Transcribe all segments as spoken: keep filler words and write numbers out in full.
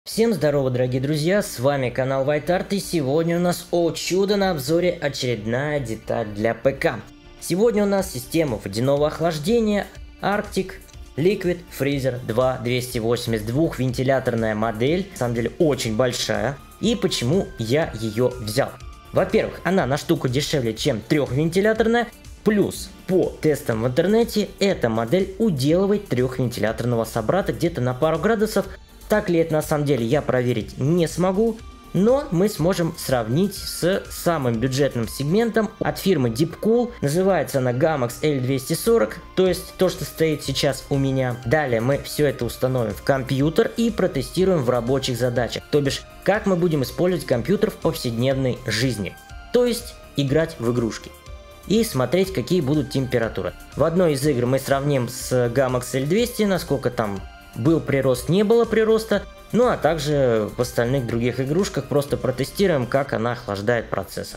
Всем здорово, дорогие друзья, с вами канал WhiteArt, и сегодня у нас, о чудо, на обзоре очередная деталь для ПК. Сегодня у нас система водяного охлаждения Arctic Liquid Freezer два двести восемьдесят два, вентиляторная модель, на самом деле очень большая. И почему я ее взял? Во-первых, она на штуку дешевле, чем трехвентиляторная, плюс по тестам в интернете эта модель уделывает трехвентиляторного собрата где-то на пару градусов. Так ли это на самом деле, я проверить не смогу, но мы сможем сравнить с самым бюджетным сегментом от фирмы Deepcool. Называется она Gammax L двести сорок, то есть то, что стоит сейчас у меня. Далее мы все это установим в компьютер и протестируем в рабочих задачах, то бишь как мы будем использовать компьютер в повседневной жизни, то есть играть в игрушки и смотреть, какие будут температуры. В одной из игр мы сравним с Gammax L двести, насколько там был прирост, не было прироста, ну а также в остальных других игрушках просто протестируем, как она охлаждает процессор.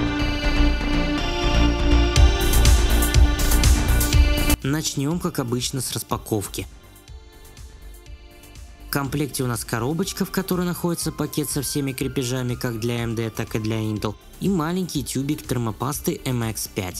Начнем, как обычно, с распаковки. В комплекте у нас коробочка, в которой находится пакет со всеми крепежами, как для эй эм ди, так и для Intel, и маленький тюбик термопасты эм икс пять.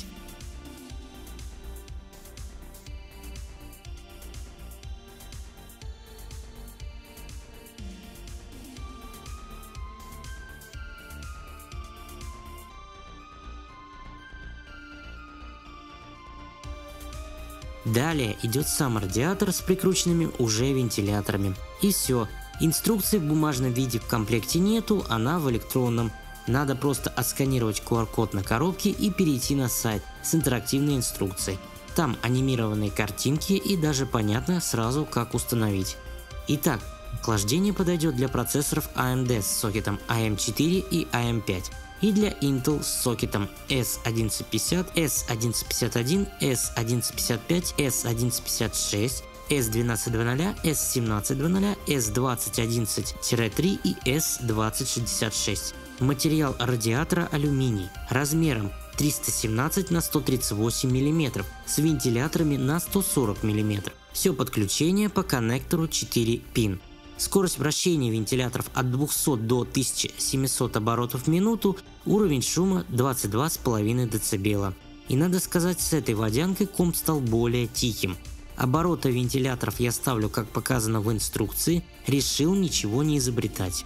Далее идет сам радиатор с прикрученными уже вентиляторами. И все. Инструкции в бумажном виде в комплекте нету, она в электронном. Надо просто отсканировать ку ар код на коробке и перейти на сайт с интерактивной инструкцией. Там анимированные картинки и даже понятно сразу, как установить. Итак, охлаждение подойдет для процессоров эй эм ди с сокетом эй эм четыре и эй эм пять. И для Intel с сокетом эс одиннадцать пятьдесят, эс одиннадцать пятьдесят один, эс одиннадцать пятьдесят пять, эс одиннадцать пятьдесят шесть, эс двенадцать двадцать, эс семнадцать двадцать, эс двадцать одиннадцать три и эс двадцать шестьдесят шесть. Материал радиатора алюминий размером триста семнадцать на сто тридцать восемь миллиметров с вентиляторами на сто сорок миллиметров. Все подключение по коннектору четыре пин. Скорость вращения вентиляторов от двухсот до тысячи семисот оборотов в минуту, уровень шума двадцать два и пять децибела. И надо сказать, с этой водянкой комп стал более тихим. Обороты вентиляторов я ставлю, как показано в инструкции, решил ничего не изобретать.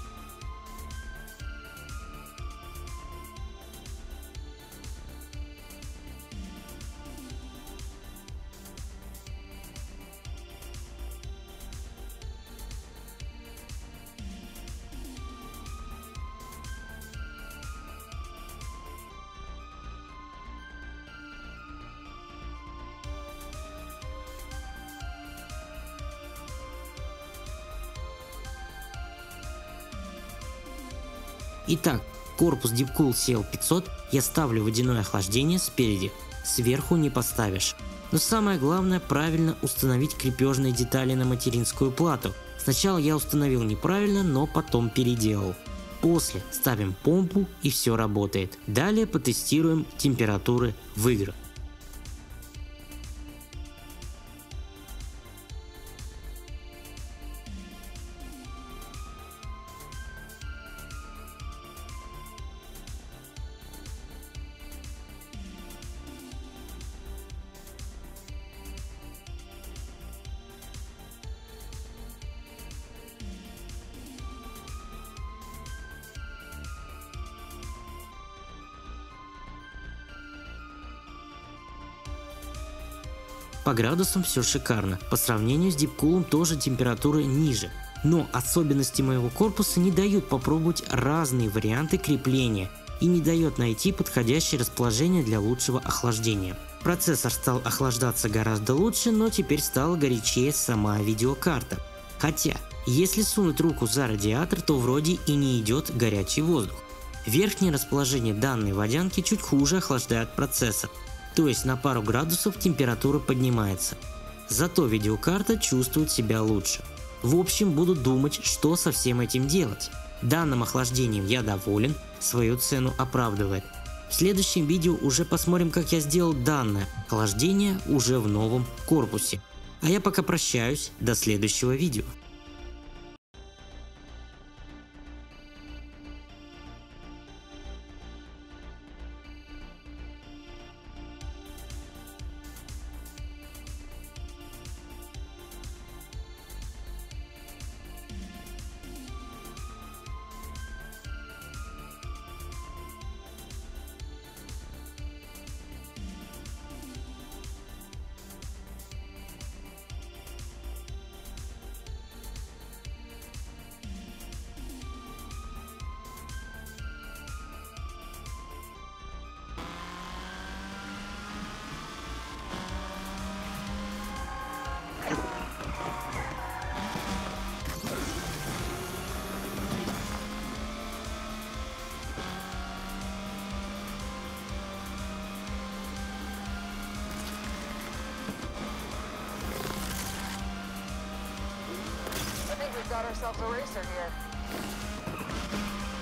Итак, корпус Deepcool си эл пятьсот я ставлю водяное охлаждение спереди, сверху не поставишь. Но самое главное, правильно установить крепежные детали на материнскую плату. Сначала я установил неправильно, но потом переделал. После ставим помпу и все работает. Далее потестируем температуры в играх. По градусам все шикарно, по сравнению с Deepcool тоже температура ниже. Но особенности моего корпуса не дают попробовать разные варианты крепления и не дает найти подходящее расположение для лучшего охлаждения. Процессор стал охлаждаться гораздо лучше, но теперь стала горячее сама видеокарта. Хотя, если сунуть руку за радиатор, то вроде и не идет горячий воздух. Верхнее расположение данной водянки чуть хуже охлаждает процессор. То есть на пару градусов температура поднимается. Зато видеокарта чувствует себя лучше. В общем, буду думать, что со всем этим делать. Данным охлаждением я доволен, свою цену оправдывает. В следующем видео уже посмотрим, как я сделал данное охлаждение уже в новом корпусе. А я пока прощаюсь, до следующего видео. got ourselves a racer here.